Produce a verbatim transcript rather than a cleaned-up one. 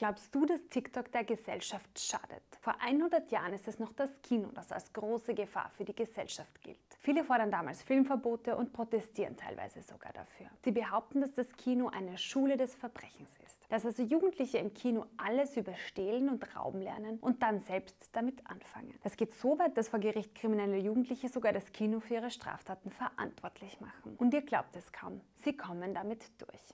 Glaubst du, dass TikTok der Gesellschaft schadet? Vor hundert Jahren ist es noch das Kino, das als große Gefahr für die Gesellschaft gilt. Viele fordern damals Filmverbote und protestieren teilweise sogar dafür. Sie behaupten, dass das Kino eine Schule des Verbrechens ist. Dass also Jugendliche im Kino alles über Stehlen und Rauben lernen und dann selbst damit anfangen. Das geht so weit, dass vor Gericht kriminelle Jugendliche sogar das Kino für ihre Straftaten verantwortlich machen. Und ihr glaubt es kaum, sie kommen damit durch.